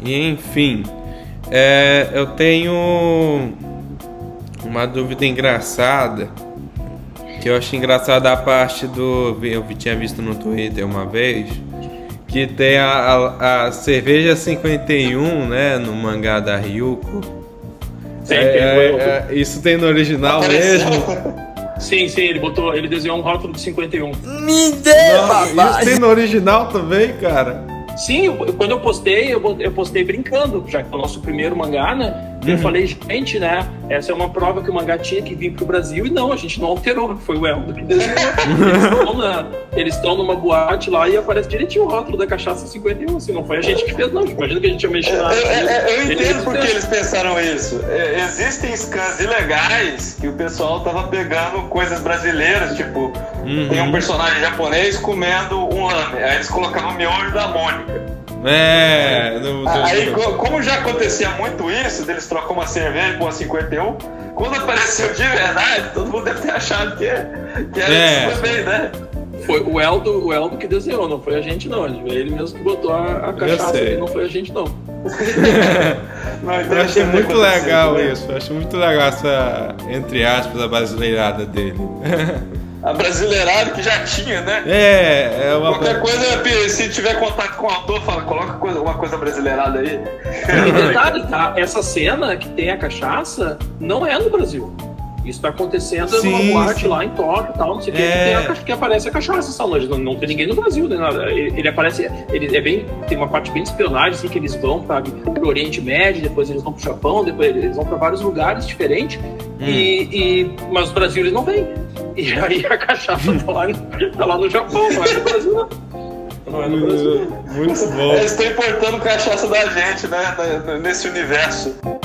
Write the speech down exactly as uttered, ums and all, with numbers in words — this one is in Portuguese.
E enfim, é, eu tenho uma dúvida engraçada, que eu achei engraçada a parte do... Eu tinha visto no Twitter uma vez, que tem a, a, a cerveja cinquenta e um, né, no mangá da Ryuko. Sim, é, é, é, isso tem no original Apareceu. mesmo? Sim, sim, ele botou, ele desenhou um rótulo de cinquenta e um. Me dê, papai! Isso tem no original também, cara? Sim, eu, quando eu postei, eu, eu postei brincando, já que é o nosso primeiro mangá, né? Uhum. Eu falei, gente, né? Essa é uma prova que o mangá tinha que vir pro Brasil, e não, a gente não alterou, foi o Eldo que desenhou. Eles estão numa boate lá e aparece direitinho o rótulo da cachaça cinquenta e um, assim, não foi a gente que fez, não. Imagina que a gente ia mexer na... Eu, eu, eu entendo por que eles pensaram isso. Existem scans ilegais que o pessoal tava pegando coisas brasileiras, tipo, uhum. tem um personagem japonês comendo um lame, aí eles colocavam o miojo da Mônica. É, não, aí como já acontecia muito isso, deles trocam uma cerveja por uma cinquenta e um, quando apareceu de verdade, todo mundo deve ter achado que, que era é. isso também, né? Foi o Eldo, o Eldo que desenhou, não foi a gente não, ele mesmo que botou a, a cachaça, não foi a gente não. Não, então eu achei muito legal né? isso, eu achei muito legal essa, entre aspas, a brasileirada dele. A brasileirada que já tinha, né? É, é uma... Qualquer coisa, se tiver contato com o autor, fala, coloca coisa, uma coisa brasileirada aí. E detalhe, tá? Essa cena que tem a cachaça não é no Brasil. Isso tá acontecendo sim, numa boate sim. lá em Tóquio e tal, não sei o é. que, que aparece a cachaça, sabe? Não, não tem ninguém no Brasil, né? Ele, ele aparece, ele é bem, tem uma parte bem de espionagem, assim, que eles vão para o Oriente Médio, depois eles vão pro Japão, depois eles vão para vários lugares diferentes, hum. e, e, mas o Brasil eles não vêm. E aí a cachaça tá lá, tá lá no Japão, não é no Brasil, não. Não é no Brasil. Muito bom. Eles estão importando cachaça da gente, né? Nesse universo.